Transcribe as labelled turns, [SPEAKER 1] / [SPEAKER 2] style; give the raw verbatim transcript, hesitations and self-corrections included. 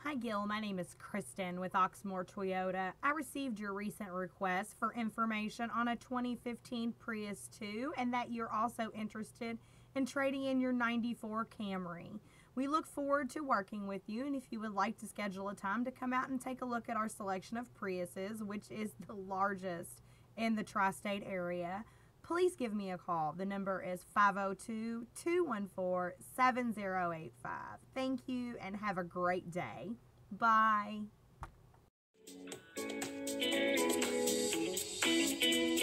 [SPEAKER 1] Hi Gil, my name is Kristen with Oxmoor Toyota. I received your recent request for information on a twenty fifteen Prius two and that you're also interested in trading in your ninety-four Camry. We look forward to working with you, and if you would like to schedule a time to come out and take a look at our selection of Priuses, which is the largest in the tri-state area, please give me a call. The number is five oh two, two one four, seven oh eight five. Thank you and have a great day. Bye.